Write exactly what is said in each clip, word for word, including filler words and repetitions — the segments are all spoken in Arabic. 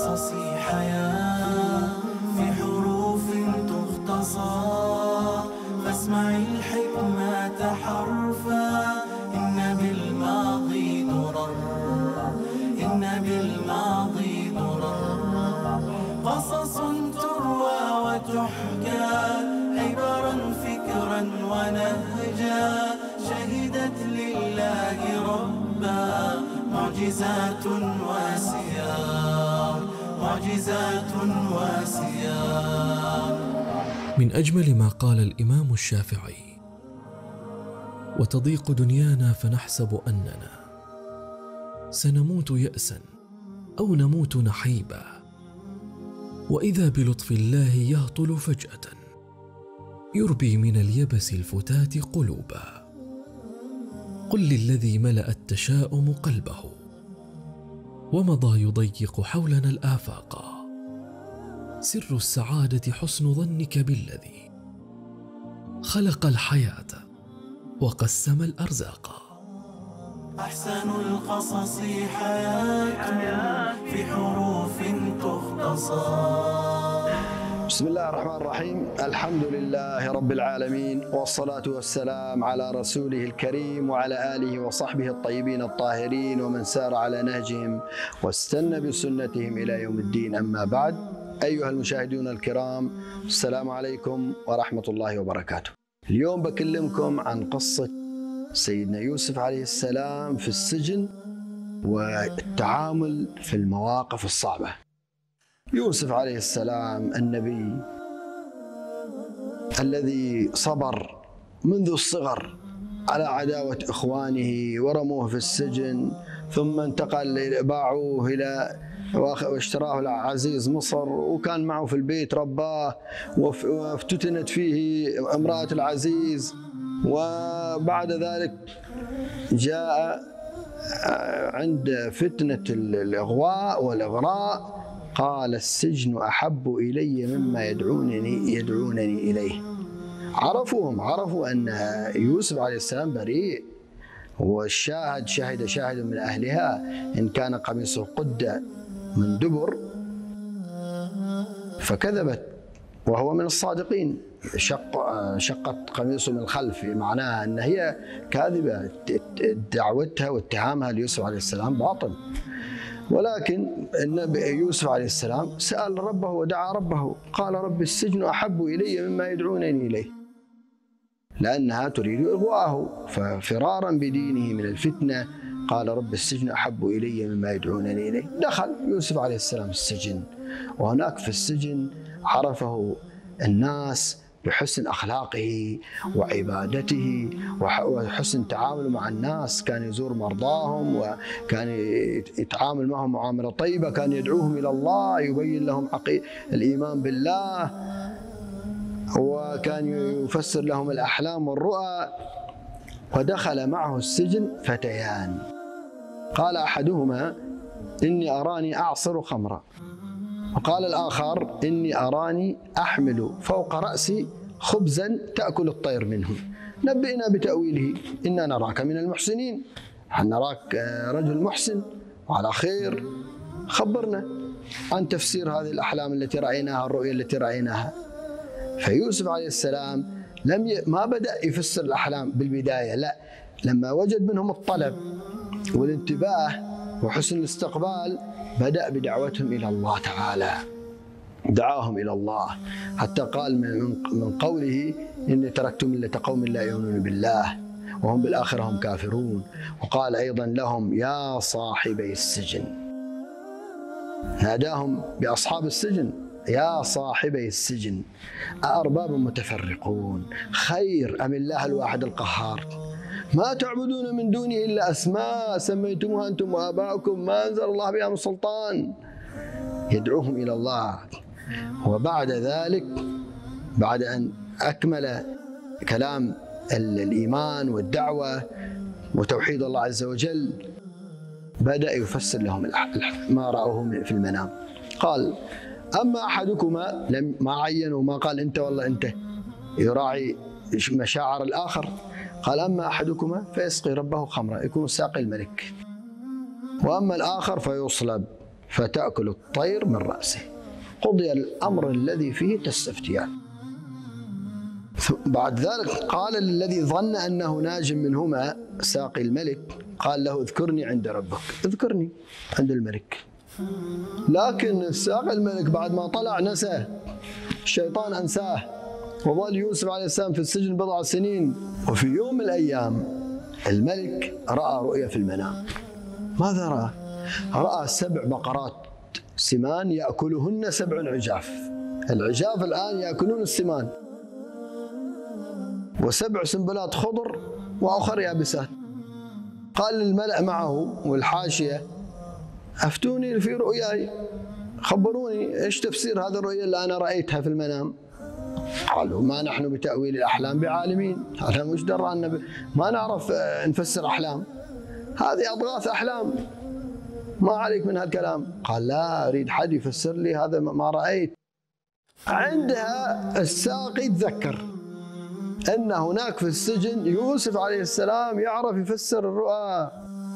القصص حياة في حروف تختصر، فاسمع الحكمة حرفا، إن بالماضي درر، إن بالماضي درر. قصص تروى وتحكى، عبرا فكرا ونهجا، شهدت لله ربا، معجزات وسيار، معجزات وسيار. من أجمل ما قال الإمام الشافعي: وتضيق دنيانا فنحسب أننا سنموت يأسا أو نموت نحيبا، وإذا بلطف الله يهطل فجأة يربي من اليبس الفتات قلوبا. قل للذي ملأ التشاؤم قلبه ومضى يضيق حولنا الآفاق، سر السعادة حسن ظنك بالذي خلق الحياة وقسم الأرزاق. أحسن القصص حياة في حروف تختصر. بسم الله الرحمن الرحيم. الحمد لله رب العالمين، والصلاة والسلام على رسوله الكريم وعلى آله وصحبه الطيبين الطاهرين ومن سار على نهجهم واستنى بسنتهم إلى يوم الدين. أما بعد، أيها المشاهدون الكرام، السلام عليكم ورحمة الله وبركاته. اليوم بكلمكم عن قصة سيدنا يوسف عليه السلام في السجن والتعامل في المواقف الصعبة. يوسف عليه السلام النبي الذي صبر منذ الصغر على عداوة إخوانه ورموه في السجن، ثم انتقل باعوه إلى واشتراه العزيز مصر، وكان معه في البيت رباه، وافتتنت فيه امرأة العزيز، وبعد ذلك جاء عند فتنة الإغواء والإغراء قال السجن أحب إلي مما يدعونني يدعونني إليه. عرفوهم عرفوا أن يوسف عليه السلام بريء، والشاهد شهد شاهد من أهلها إن كان قميصه قد من دبر فكذبت وهو من الصادقين. شق شقت قميصه من الخلف، معناها أن هي كاذبة، دعوتها واتهامها ليوسف عليه السلام باطل. ولكن النبي يوسف عليه السلام سأل ربه ودعا ربه، قال رب السجن أحب إلي مما يدعونني إليه، لأنها تريد إغواءه، ففرارا بدينه من الفتنة قال رب السجن أحب إلي مما يدعونني إليه. دخل يوسف عليه السلام السجن، وهناك في السجن عرفه الناس بحسن أخلاقه وعبادته وحسن تعامله مع الناس. كان يزور مرضاهم، وكان يتعامل معهم معاملة طيبة، كان يدعوهم إلى الله، يبين لهم الإيمان بالله، وكان يفسر لهم الأحلام والرؤى. ودخل معه السجن فتيان، قال أحدهما إني أراني أعصر خمرا، وقال الآخر إني أراني أحمل فوق رأسي خبزا تأكل الطير منه، نبئنا بتأويله إنا نراك من المحسنين، نراك رجل محسن وعلى خير، خبرنا عن تفسير هذه الأحلام التي رأيناها، الرؤيا التي رأيناها. فيوسف عليه السلام لم ي... ما بدأ يفسر الأحلام بالبداية، لا، لما وجد منهم الطلب والانتباه وحسن الاستقبال بدأ بدعوتهم إلى الله تعالى، دعاهم إلى الله، حتى قال من, من قوله إني تركت ملة قوم لا يؤمنون بالله وهم بالآخرة هم كافرون. وقال أيضا لهم يا صاحبي السجن، ناداهم بأصحاب السجن، يا صاحبي السجن أأرباب متفرقون خير أم الله الواحد القهار، ما تعبدون من دونه إلا أسماء سميتموها أنتم وآباؤكم ما أنزل الله بها من سلطان. يدعوهم إلى الله. وبعد ذلك، بعد أن أكمل كلام الإيمان والدعوة وتوحيد الله عز وجل، بدأ يفسر لهم ما رأوه في المنام. قال أما أحدكما، لم ما عين وما قال أنت والله أنت، يراعي مشاعر الآخر. قال أما أحدكما فيسقي ربه خمرا، يكون ساقي الملك، وأما الآخر فيصلب فتأكل الطير من رأسه. قضي الأمر الذي فيه تستفتيان. بعد ذلك قال الذي ظن أنه ناج منهما ساقي الملك، قال له اذكرني عند ربك، اذكرني عند الملك. لكن ساقي الملك بعد ما طلع نسى، الشيطان أنساه، وظل يوسف عليه السلام في السجن بضع سنين. وفي يوم من الأيام الملك رأى رؤيا في المنام. ماذا رأى؟ رأى سبع بقرات سمان يأكلهن سبع عجاف. العجاف الآن يأكلون السمان، وسبع سنبلات خضر وأخر يابسات. قال للملأ معه والحاشية أفتوني في رؤياي، خبروني إيش تفسير هذه الرؤيا اللي أنا رأيتها في المنام. قالوا ما نحن بتأويل الأحلام بعالمين، أنا مش درانا، ما نعرف نفسر أحلام، هذه أضغاث أحلام، ما عليك من هالكلام. قال لا، أريد حد يفسر لي هذا ما رأيت. عندها الساقي تذكر أن هناك في السجن يوسف عليه السلام يعرف يفسر الرؤى،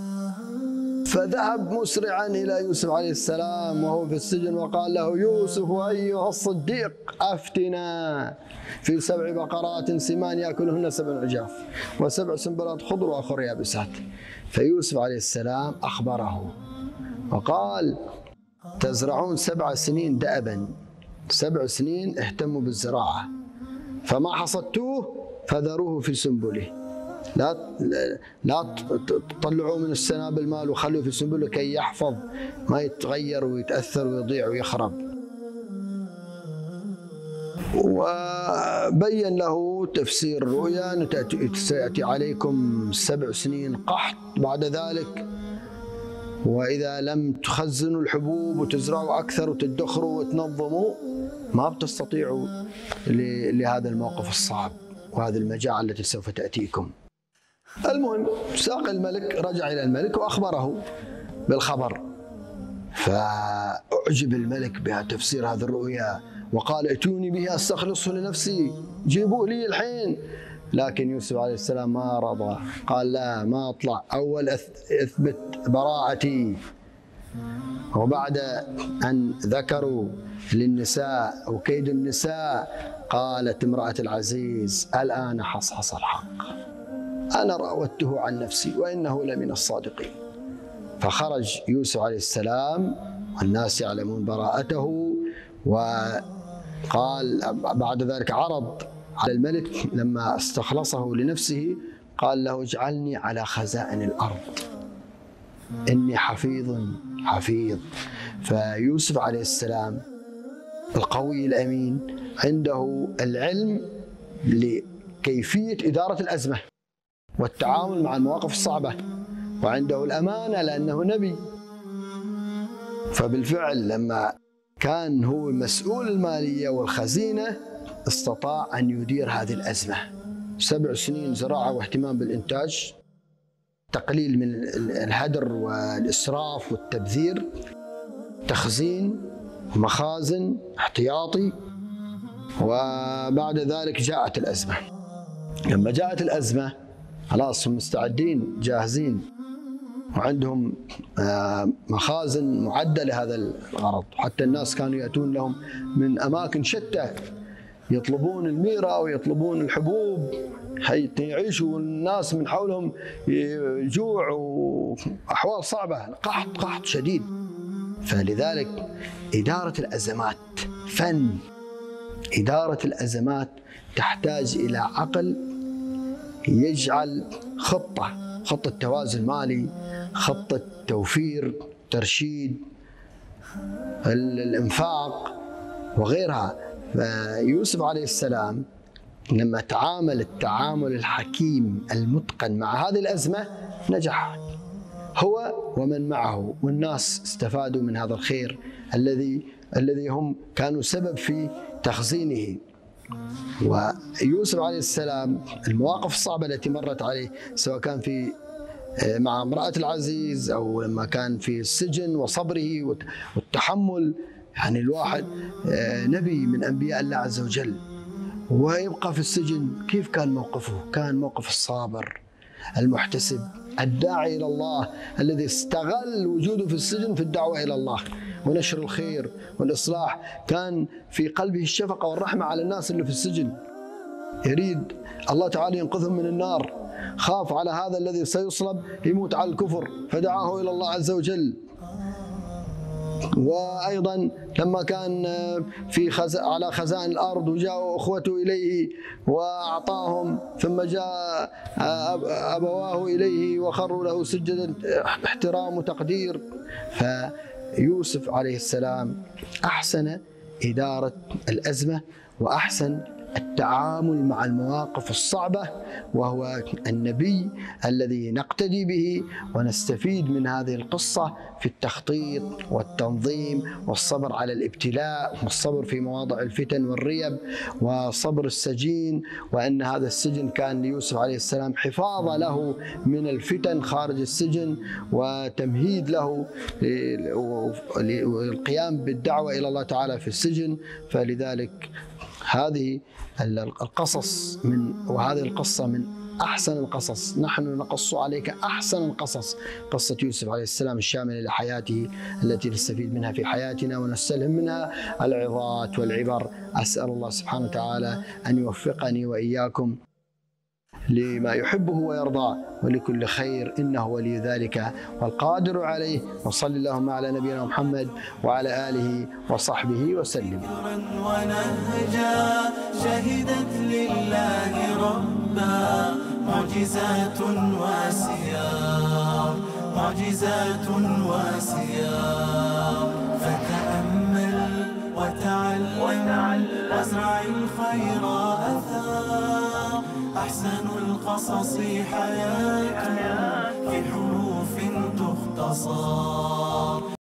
فذهب مسرعا إلى يوسف عليه السلام وهو في السجن وقال له يوسف أيها الصديق أفتنا في سبع بقرات سمان يأكلهن سبع عجاف وسبع سنبلات خضر وأخر يابسات. فيوسف عليه السلام أخبره وقال تزرعون سبع سنين دأبا، سبع سنين اهتموا بالزراعة، فما حصدتوه فذروه في سنبله، لا لا تطلعوه من السنابل مال وخلوه في سنبله كي يحفظ ما يتغير ويتأثر ويضيع ويخرب. وبين له تفسير الرؤيا أن سيأتي عليكم سبع سنين قحط بعد ذلك، وإذا لم تخزنوا الحبوب وتزرعوا أكثر وتدخروا وتنظموا ما بتستطيعوا لهذا الموقف الصعب وهذه المجاعة التي سوف تأتيكم. المهم ساقي الملك رجع إلى الملك وأخبره بالخبر، فأعجب الملك بتفسير هذه الرؤيا وقال ائتوني به أستخلصه لنفسي، جيبوه لي الحين. لكن يوسف عليه السلام ما رضى، قال لا ما أطلع، أول أثبت براءتي. وبعد أن ذكروا للنساء وكيد النساء قالت امرأة العزيز الآن حصحص الحق، أنا راودته عن نفسي وإنه لمن الصادقين. فخرج يوسف عليه السلام والناس يعلمون براءته، وقال بعد ذلك عرض على الملك لما استخلصه لنفسه قال له اجعلني على خزائن الأرض إني حفيظ حفيظ. فيوسف عليه السلام القوي الأمين عنده العلم لكيفية إدارة الأزمة والتعامل مع المواقف الصعبة، وعنده الأمانة لأنه نبي. فبالفعل لما كان هو مسؤول المالية والخزينة استطاع أن يدير هذه الأزمة. سبع سنين زراعة واهتمام بالإنتاج، تقليل من الهدر والإسراف والتبذير، تخزين ومخازن احتياطي. وبعد ذلك جاءت الأزمة. لما جاءت الأزمة خلاص هم مستعدين جاهزين وعندهم مخازن معدة لهذا الغرض، حتى الناس كانوا يأتون لهم من أماكن شتى يطلبون الميرة ويطلبون الحبوب حتى يعيشوا الناس من حولهم جوع وأحوال صعبة، قحط قحط شديد. فلذلك إدارة الأزمات فن، إدارة الأزمات تحتاج إلى عقل يجعل خطة، خطة توازن مالي، خطة توفير، ترشيد، الإنفاق وغيرها. فيوسف عليه السلام لما تعامل التعامل الحكيم المتقن مع هذه الأزمة نجح هو ومن معه، والناس استفادوا من هذا الخير الذي الذي هم كانوا سبب في تخزينه. ويوسف عليه السلام المواقف الصعبة التي مرت عليه سواء كان في مع امرأة العزيز أو لما كان في السجن وصبره والتحمل، يعني الواحد نبي من أنبياء الله عز وجل ويبقى في السجن، كيف كان موقفه؟ كان موقف الصابر المحتسب الداعي إلى الله الذي استغل وجوده في السجن في الدعوة إلى الله. ونشر الخير والإصلاح، كان في قلبه الشفقة والرحمة على الناس اللي في السجن، يريد الله تعالى ينقذهم من النار، خاف على هذا الذي سيصلب يموت على الكفر فدعاه إلى الله عز وجل. وأيضا لما كان في خز... على خزائن الأرض وجاءوا أخوته إليه وأعطاهم، ثم جاء أبواه إليه وخروا له سجدا احترام وتقدير، فيوسف عليه السلام أحسن إدارة الأزمة وأحسن التعامل مع المواقف الصعبة، وهو النبي الذي نقتدي به ونستفيد من هذه القصة في التخطيط والتنظيم والصبر على الابتلاء والصبر في مواضع الفتن والريب وصبر السجين، وأن هذا السجن كان ليوسف عليه السلام حفاظ له من الفتن خارج السجن وتمهيد له للقيام بالدعوة إلى الله تعالى في السجن. فلذلك هذه القصص من وهذه القصة من أحسن القصص، نحن نقص عليك أحسن القصص، قصة يوسف عليه السلام الشاملة لحياته التي نستفيد منها في حياتنا ونستلهم منها العظات والعبر. أسأل الله سبحانه وتعالى أن يوفقني وإياكم لما يحبه ويرضاه ولكل خير، إنه ولي ذلك والقادر عليه. وصل اللهم على نبينا محمد وعلى آله وصحبه وسلم. ونهجا شهدت لله ربا، معجزات واسيار معجزات واسيار، فتأمل وتعلم وازرع الخير أثار. أحسن القصص حياة في حروف تختصر.